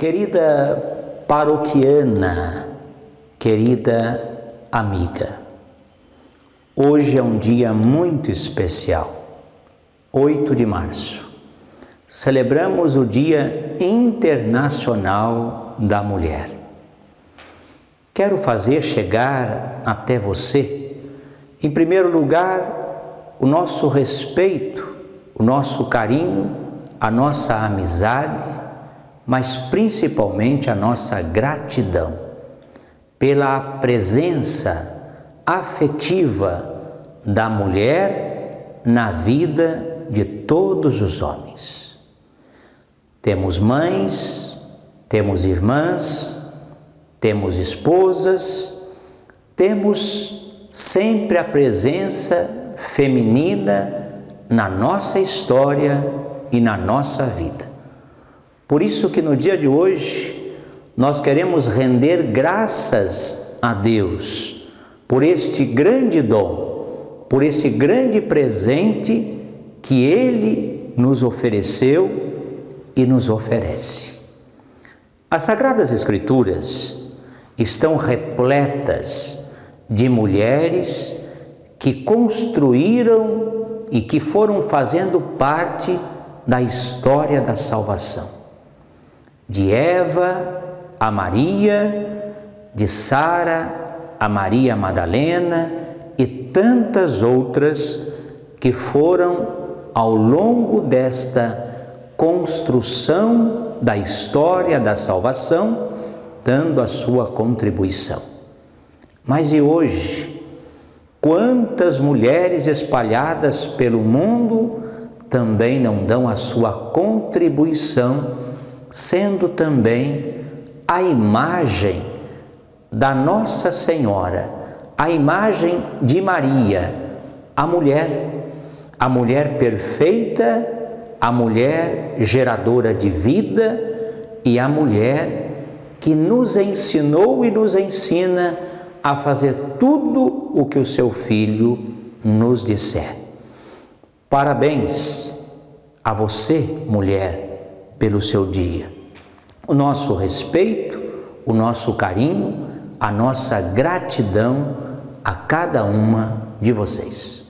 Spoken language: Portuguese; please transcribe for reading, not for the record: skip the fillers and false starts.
Querida paroquiana, querida amiga, hoje é um dia muito especial, 8 de março. Celebramos o Dia Internacional da Mulher. Quero fazer chegar até você, em primeiro lugar, o nosso respeito, o nosso carinho, a nossa amizade, mas principalmente a nossa gratidão pela presença afetiva da mulher na vida de todos os homens. Temos mães, temos irmãs, temos esposas, temos sempre a presença feminina na nossa história e na nossa vida. Por isso que no dia de hoje nós queremos render graças a Deus por este grande dom, por esse grande presente que Ele nos ofereceu e nos oferece. As Sagradas Escrituras estão repletas de mulheres que construíram e que foram fazendo parte da história da salvação. De Eva a Maria, de Sara a Maria Madalena e tantas outras que foram ao longo desta construção da história da salvação, dando a sua contribuição. Mas e hoje, quantas mulheres espalhadas pelo mundo também não dão a sua contribuição, sendo também a imagem da Nossa Senhora, a imagem de Maria, a mulher perfeita, a mulher geradora de vida e a mulher que nos ensinou e nos ensina a fazer tudo o que o seu Filho nos disser. Parabéns a você, mulher, pelo seu dia. O nosso respeito, o nosso carinho, a nossa gratidão a cada uma de vocês.